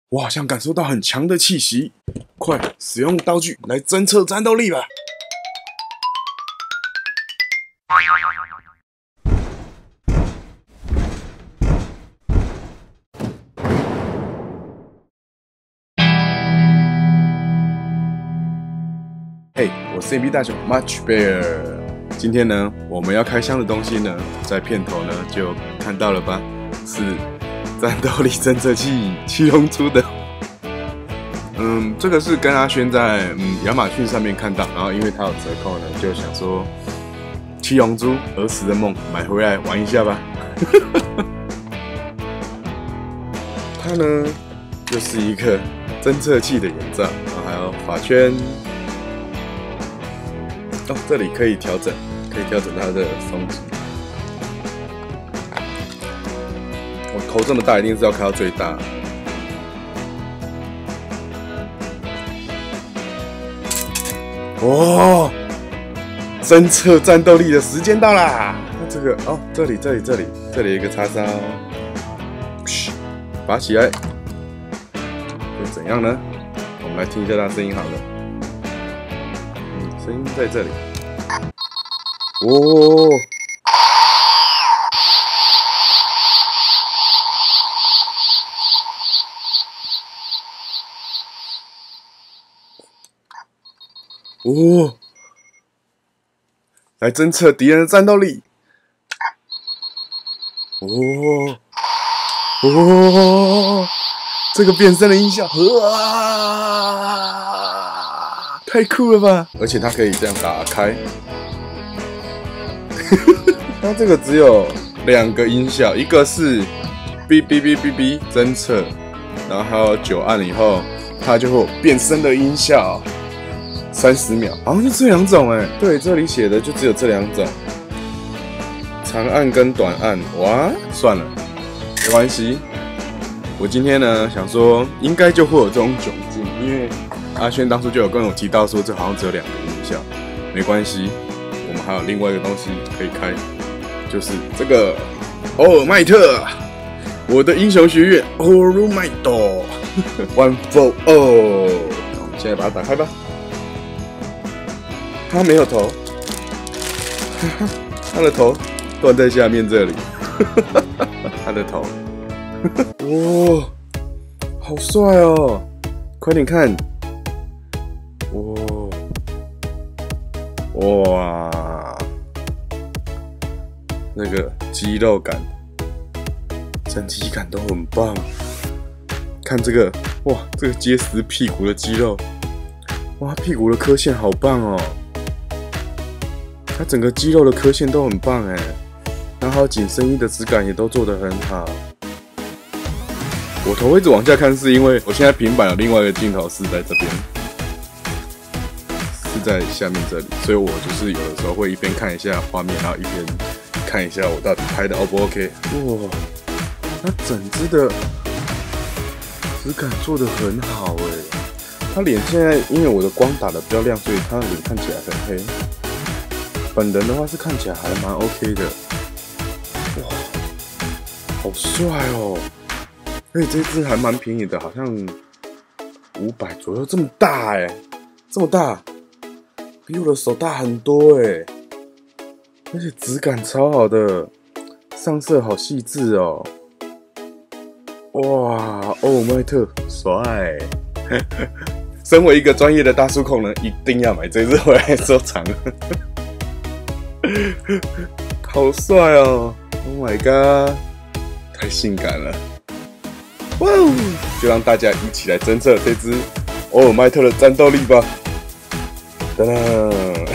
我好像感受到很强的气息，快使用道具来侦测战斗力吧！嘿，我是 AB 大雄 Much Bear。今天呢，我们要开箱的东西呢，在片头呢就看到了吧？是战斗力侦测器七龙珠的。这个是跟阿轩在亚马逊上面看到，然后因为它有折扣呢，就想说七龙珠儿时的梦买回来玩一下吧。它呢就是一个侦测器的眼罩，然后还有发圈。哦，这里可以调整它的松紧。我头这么大，一定是要开到最大。哦，侦测战斗力的时间到啦！那这个哦，这里有一个叉烧，拔起来会怎样呢？我们来听一下它声音好了。声音在这里。哦，哦，来侦测敌人的战斗力。哦，这个变身的音效，太酷了吧！而且它可以这样打开。它这个只有2个音效，一个是哔哔哔哔哔侦测，然后还有9按了以后，它就会有变身的音效，30秒，好像就这2种哎。对，这里写的就只有这2种，长按跟短按。哇，算了，没关系。我今天呢想说，应该就会有这种窘境，因为阿轩当初就有跟我提到说，这好像只有2个音效，没关系，我们还有另外一个东西可以开，就是这个欧尔麦特，我的英雄学院欧尔麦特 One for All。我们现在把它打开吧。它没有头，它的头断在下面这里，它的头。哇，好帅哦！快点看，哇，那个肌肉感、整体感都很棒。看这个，哇，这个结实屁股的肌肉，哇，屁股的刻线好棒哦！它整个肌肉的刻线都很棒哎，然后紧身衣的质感也都做得很好。我头一直往下看，是因为我现在平板有另外一个镜头是在这边，是在下面这里，所以我就是有的时候会一边看一下画面，然后一边看一下我到底拍的 O 不 OK。哇，它整只的质感做得很好哎。它脸现在因为我的光打得比较亮，所以它的脸看起来很黑。本人的话是看起来还蛮 OK 的。哇，好帅哦！而且这只还蛮便宜的，好像500左右，这么大哎，这么大，比我的手大很多哎，而且质感超好的，上色好细致哦，哇，欧尔麦特帅！身为一个专业的大叔控呢，一定要买这只回来收藏。好帅哦 ！Oh my god， 太性感了！哇哦！就让大家一起来侦测这只欧尔麦特的战斗力吧！噔噔，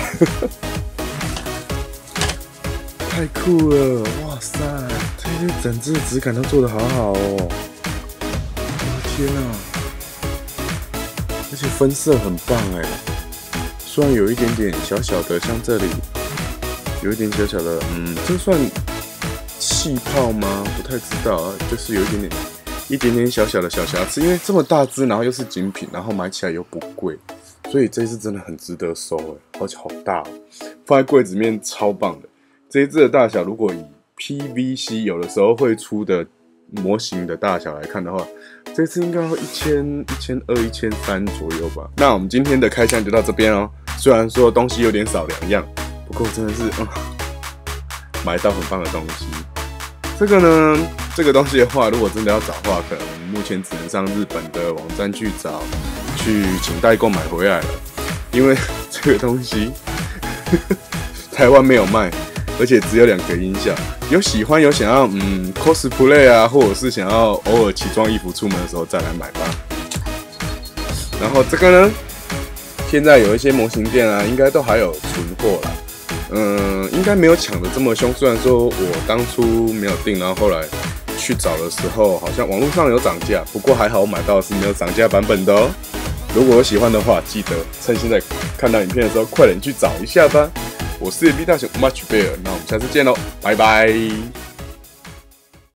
太酷了！哇塞，这些整只的质感都做得好好哦！我的天啊！而且分色很棒哎，虽然有一点点小小的，像这里有一点小小的，这算气泡吗？不太知道啊，就是有一点点小小的小瑕疵，因为这么大只，然后又是精品，然后买起来又不贵，所以这一只真的很值得收哎，而且好大哦，放在柜子里面超棒的。这一只的大小，如果以 PVC 有的时候会出的模型的大小来看的话， 这次应该要1000、1200、1300左右吧。那我们今天的开箱就到这边哦。虽然说东西有点少2样，不过真的是买到很棒的东西。这个呢，这个东西的话，如果真的要找的话，可能目前只能上日本的网站去找，去请代购买回来了。因为这个东西台湾没有卖，而且只有2个音效。有喜欢有想要cosplay 啊，或者是想要偶尔奇装异服出门的时候再来买吧。然后这个呢，现在有一些模型店啊，应该都还有存货啦。应该没有抢的这么凶。虽然说我当初没有订，然后后来去找的时候，好像网络上有涨价，不过还好我买到的是没有涨价版本的哦。如果有喜欢的话，记得趁现在看到影片的时候，快点去找一下吧。我是 B 大熊 Much Bear， 那我们下次见喽，拜拜。